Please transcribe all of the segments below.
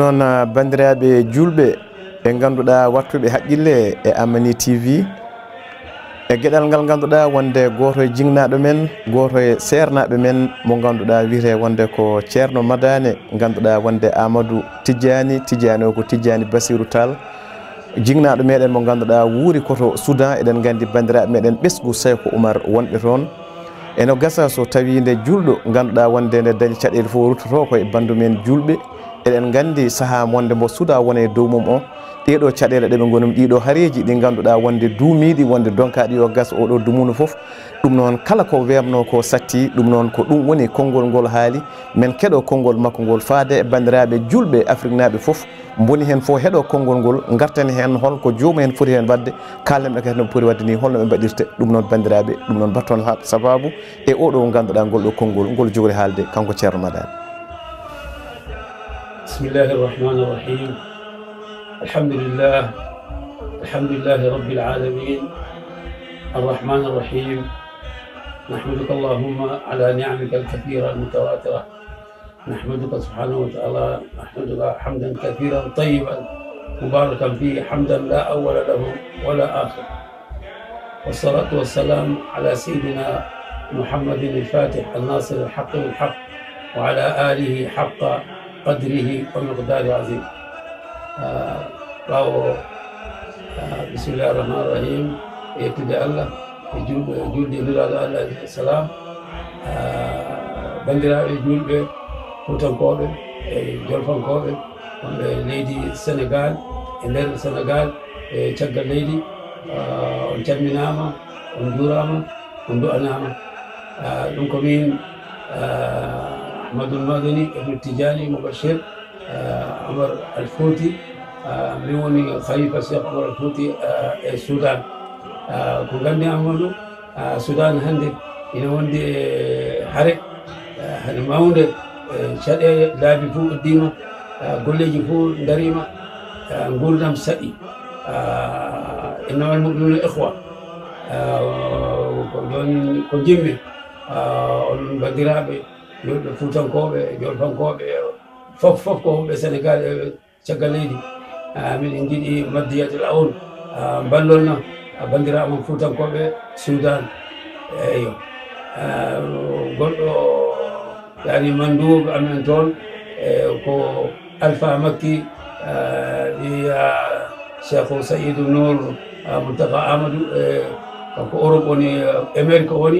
non bandiraɓe julɓe ɓe ganduɗa wattuɓe haqqille e Amani TV e gueɗal ngal ganduɗa wonde goto e jingnaɗo men goto e sernaɓe men mo ganduɗa wiite wonde ko ceerno Madane ganduɗa wonde Amadou Tidiani o ko Tidiani Bassirou Tall jingnaɗo meɗen mo ganduɗa wuuri koto Soudan eɗen gandi bandiraɓe meɗen ɓesgu Sayko Oumar wonɓe toon eno gasa so tawi nde julɗo ganduɗa wonde nde dañi caɗele fof ruttoto koye bandu men julɓe eɗen gandi saaha wonde mbo suuɗa wone dow mum o ɗeɗo caɗele ɗeɓe gonum ɗiɗo haareji ɗi ganduɗa wonde duumiɗi wonde donkaɗi yo gas oɗo dumunu foof ɗum noon kala ko webno ko satti ɗum noon ko ɗum woni konngol ngol haali men keɗo konngol makko ngol faade e bandiraɓe julɓe Afrique naaɓe foof boni hen fof heeɗo konngol ngol gartani hen holko jomum hen foti hen wadde kalneɓe kadi no poti wadde ni holno ɓe mbaɗirte ɗum noon bandiraɓe ɗum noon batton sababu e oɗo ganduɗa ngol ɗo konngol ngol jogori haalde kanko ceerno Madane. Bismillahi irrahmani irrahim. Alhamdulillah rabbil alamin arrahmani irrahim. نحمدك اللهم على نعمك الكثيرة المتواترة. نحمدك سبحانه وتعالى نحمدك حمدا كثيرا طيبا مباركا فيه حمدا لا أول له ولا آخر. والصلاة والسلام على سيدنا محمد الفاتح الناصر الحق بالحق وعلى آله حق قدره ومقداره العظيم. بسم الله الرحمن الرحيم. ابتداء الله julde nuraɗo Allah alayhi salam bandiraɓe julɓe fuutankoɓe e jolfankoɓe wonɓe leydi Sénégal e nder Sénégal e caggal leydi on calminama on juurama on du'anama ɗum ko min Ahmadoul Madani ibn Tidiani Mubashir Omar Al Fouti min woni khalifa Cheikh Omar Al Fouti e Soudan. ko gandi Amadou Soudan hande ina wondi haare hade mawde caɗele laabi fof uddima golleji fof darima gurdam saɗi innamal mu'minuna ikhwa ko ɗon ko jimmi onon bandiraɓe yolɓe fuutankoɓe jolfankoɓe fof ko wonɓe Sénégal e caggal leydi miɗen jiiɗi maddiyatel on ballolna bandiraɓe fuutankoɓe Soudan eyo goɗɗo yani manduɓe amen toon ko Alpha Makki ɗi Cheikh Saïdou Nour Mountaga Amadou kanko Europe woni Amérique woni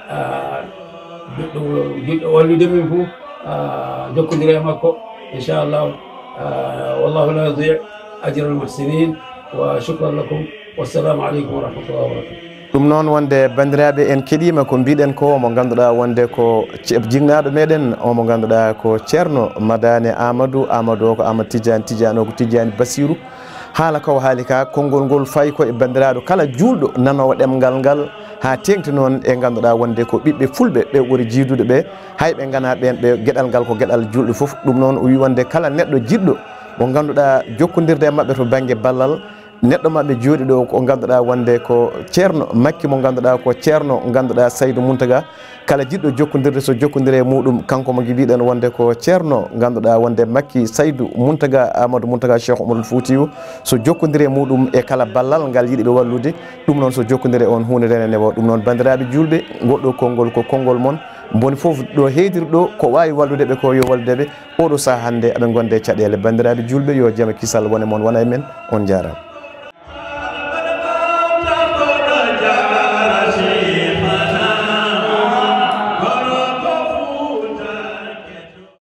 jiɗɗo wallude min fof jokkodire e makko inchallah wallahu la yudi ajra al muhsinin wa shukran lakum. Wassalamu aleykum wa rahmatullahi wa barakatuh. ɗum noon wonde bandiraɓe en keɗima ko mbiɗen ko mo ganduɗa wonde ko jignaɗo meɗen omo ganduɗa ko ceerno Madane Amadou o ko Amadou Tidiani o ko Tidiani Bassirou haala ko haali ka konngol ngol fayi ko e bandiraɗo kala julɗo nanowo ɗemgal ngal ha tengti noon e ganduɗa wonde ko ɓiɓɓe fulɓe ɓe ɓuuri jiidude ɓe hayɓe gana ɓen ɓe gueɗal ngal ko gueɗal julɗo foof ɗum noon o wi wonde kala neɗɗo jiɗɗo mo ganduɗa jokkodirde e mabɓe to banggue ballal neɗɗo maɓɓe jooɗi ɗo ko ganduɗa wonde ko ceerno Makki mo ganduɗa ko ceerno ganduɗa Saydou Mountaga kala jiɗɗo jokkodirde so jokkodire muɗum kanko mo mbiɗen wonde ko ceerno ganduɗa wonde Makki Saydou Mountaga Amadou Mountaga Cheikh Oumar Foutiyou so jokkodire muɗum e kala ballal ngal yiɗiɓe wallude ɗum noon so jokkodire on hunde rene newo ɗum noon bandiraɓe julɓe goɗɗo konngol ko konngol moon boni foof ɗo heydiri ɗo ko wawi walludeɓe ko yo walludeɓe oɗo saaha hande aɓe gonde caɗele bandiraɓe julɓe yo jaama kisal wone moon wona e men on jarama.